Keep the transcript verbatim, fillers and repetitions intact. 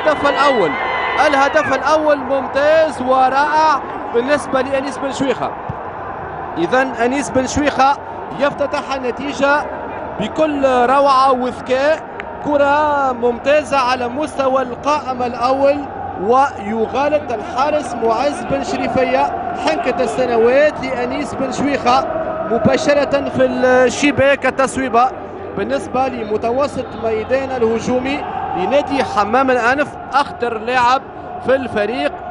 الهدف الأول. الهدف الأول ممتاز ورائع بالنسبة لأنيس بن شويخة. إذا أنيس بن شويخة يفتتح النتيجة بكل روعة وذكاء، كرة ممتازة على مستوى القائم الأول، ويغالط الحارس معز بن شريفية حنكة السنوات لأنيس بن شويخة مباشرة في الشباك. التصويبة بالنسبة لمتوسط ميدان الهجومي لنادي حمام الأنف، أخطر لاعب في الفريق.